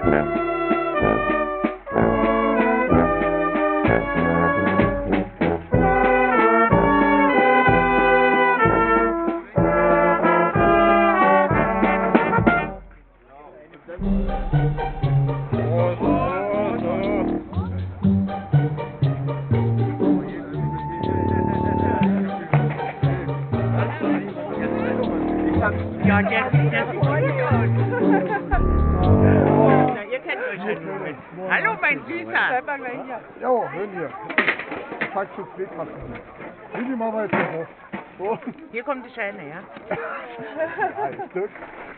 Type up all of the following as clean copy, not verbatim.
Ja, der freut sich. Na, ihr kennt euch ja nur mit. Hallo, mein Süßer. Ja, hören wir. Zeig zu spät machen. Nimm die mal weiter hoch. So. Hier kommt die Schäne, ja? Ein Stück.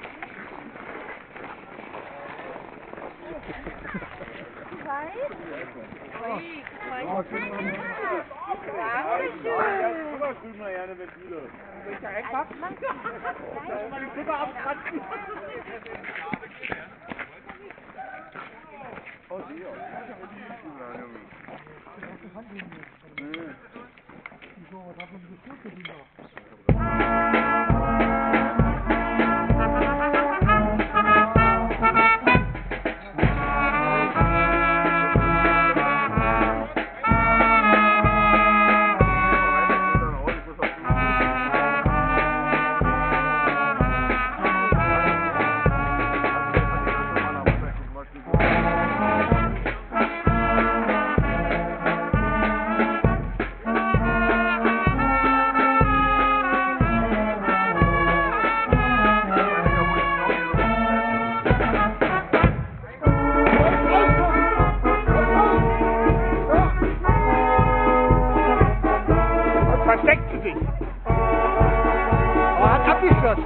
Versteckt sie sich. Er hat abgeschlossen.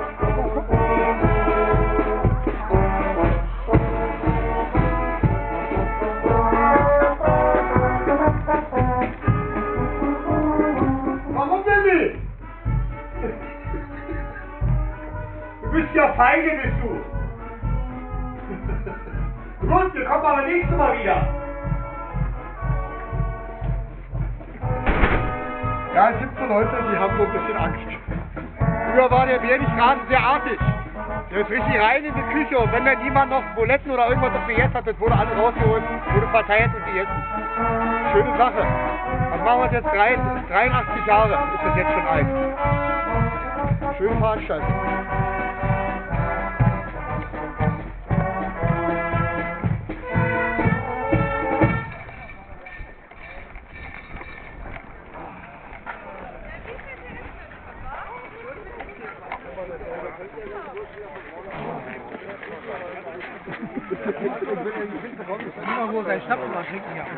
Warum denn nicht? Du bist ja feige, bist du. Gut, wir kommen aber nächstes Mal wieder. Ja, es gibt so Leute, die haben so ein bisschen Angst. Früher war der Bär nicht gerade sehr artig. Der ist richtig rein in die Küche und wenn dann jemand noch Buletten oder irgendwas auf gegessen hat, das wurde alles rausgeholt, wurde verteilt und gegessen. Schöne Sache. Das machen wir jetzt 83 Jahre, ist das jetzt schon alt. Schöne Veranstaltung. Immer wo sein Schnaps mal trinken, ja.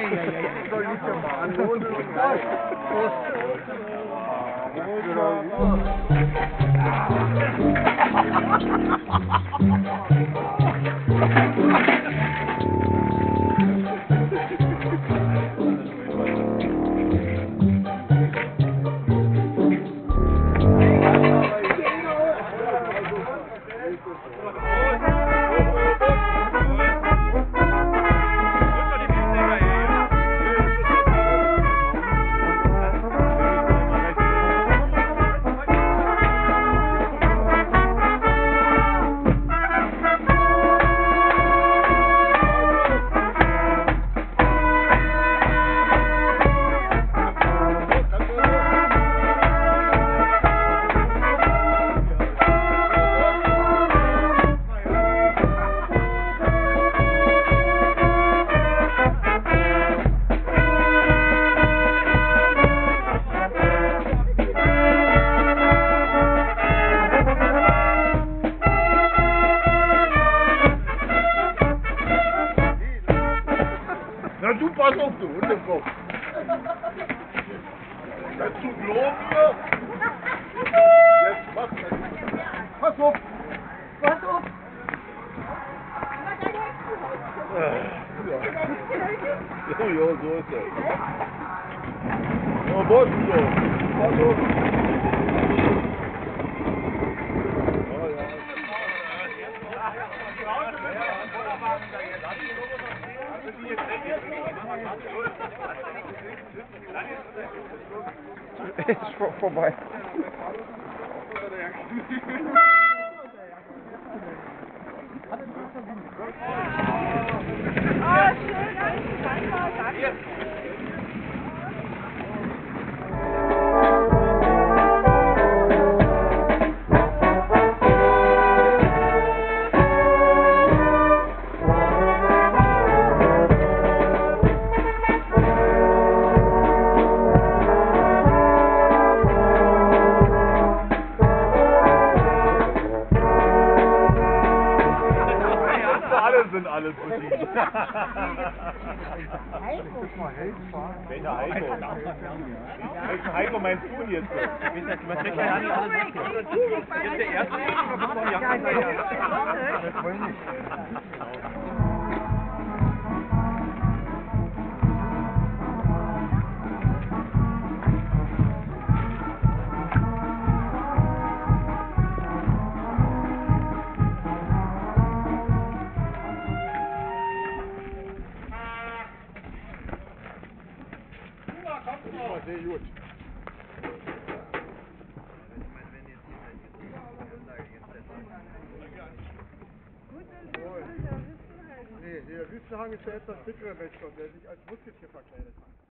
Na du, pass auf, du Hundekopf. Dazu glauben wir. Jetzt pass auf. Pass auf. Pass auf. Ja, so ist es. Ja, was denn so? Pass auf. Ist vorbei. Oh, schön, danke. Sind alles verschieden. Welcher Heiko? Welchen Heiko meinst du denn jetzt? Was kriegt der Jani alles weg? Jetzt der erste oder bist du ein Jahr? Das wollen nicht. Sehr gut. Nee, der Wüstenhang ist der etwas bittere Mensch, der sich als Musketier verkleidet hat.